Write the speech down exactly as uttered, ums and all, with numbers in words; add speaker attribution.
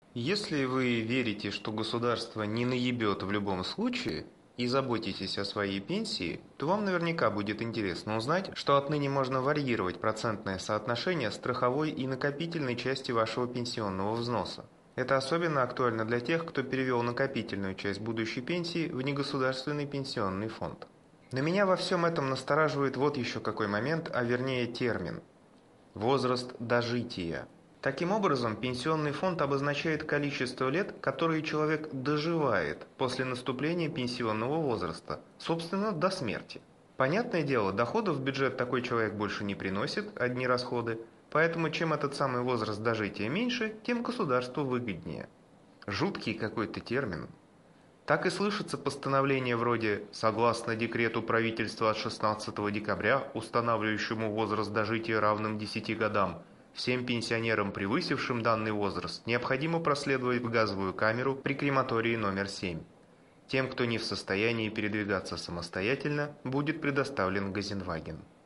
Speaker 1: Если вы верите, что государство не наебет в любом случае и заботитесь о своей пенсии, то вам наверняка будет интересно узнать, что отныне можно варьировать процентное соотношение страховой и накопительной части вашего пенсионного взноса. Это особенно актуально для тех, кто перевел накопительную часть будущей пенсии в негосударственный пенсионный фонд. На меня во всем этом настораживает вот еще какой момент, а вернее термин – возраст дожития. Таким образом, пенсионный фонд обозначает количество лет, которые человек доживает после наступления пенсионного возраста, собственно, до смерти. Понятное дело, доходов в бюджет такой человек больше не приносит, одни расходы, поэтому чем этот самый возраст дожития меньше, тем государству выгоднее. Жуткий какой-то термин. Так и слышится постановление вроде «согласно декрету правительства от шестнадцатого декабря, устанавливающему возраст дожития равным десяти годам, всем пенсионерам, превысившим данный возраст, необходимо проследовать в газовую камеру при крематории номер семь. Тем, кто не в состоянии передвигаться самостоятельно, будет предоставлен Газенваген».